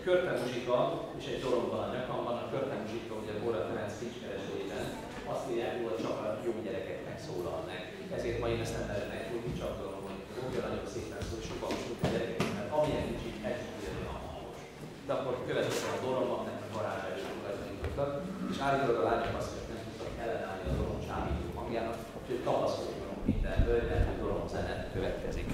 Körte muzsika, és egy doromban a nyakamban, a Körte muzsika, ugye Bóra Ferenc kincskeresőjében azt írják, hogy csak a jó gyerekeknek szólal meg. Ezért ma én ezt nem lehetnek tudni, csak doromban. Rógja nagyon szépen szól, sokan szól a gyerekeknek, mert amilyen kicsit egy tudja a hangos. De akkor következően a doromban a varázsás tulajdonítottak, és állítólag a lányok azt, hogy nem tudtak ellenállni a dorom csábító hangjának, úgyhogy tapasztalunk mindenből, mert a dorom zene következik.